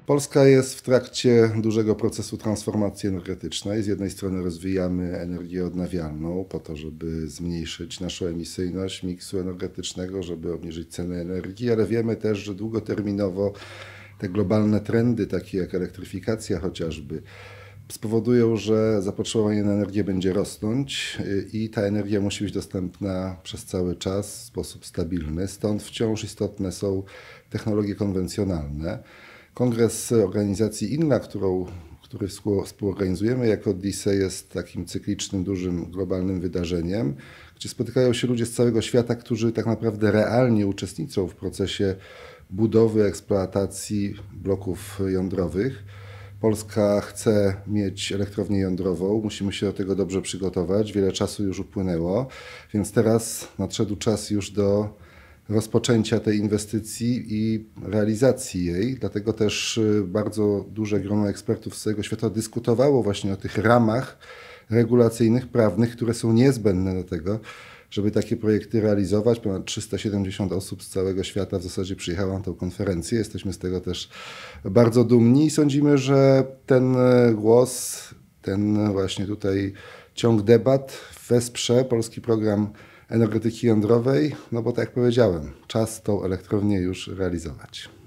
Polska jest w trakcie dużego procesu transformacji energetycznej. Z jednej strony rozwijamy energię odnawialną po to, żeby zmniejszyć naszą emisyjność miksu energetycznego, żeby obniżyć ceny energii, ale wiemy też, że długoterminowo te globalne trendy, takie jak elektryfikacja chociażby, spowodują, że zapotrzebowanie na energię będzie rosnąć i ta energia musi być dostępna przez cały czas w sposób stabilny. Stąd wciąż istotne są technologie konwencjonalne. Kongres organizacji INNA, który współorganizujemy jako DISE, jest takim cyklicznym, dużym, globalnym wydarzeniem, gdzie spotykają się ludzie z całego świata, którzy tak naprawdę realnie uczestniczą w procesie budowy, eksploatacji bloków jądrowych. Polska chce mieć elektrownię jądrową, musimy się do tego dobrze przygotować. Wiele czasu już upłynęło, więc teraz nadszedł czas już do rozpoczęcia tej inwestycji i realizacji jej. Dlatego też bardzo duże grono ekspertów z całego świata dyskutowało właśnie o tych ramach regulacyjnych, prawnych, które są niezbędne do tego, żeby takie projekty realizować. Ponad 370 osób z całego świata w zasadzie przyjechało na tę konferencję. Jesteśmy z tego też bardzo dumni i sądzimy, że ten głos, ten właśnie tutaj ciąg debat wesprze polski program energetyki jądrowej, no bo tak jak powiedziałem, czas tą elektrownię już realizować.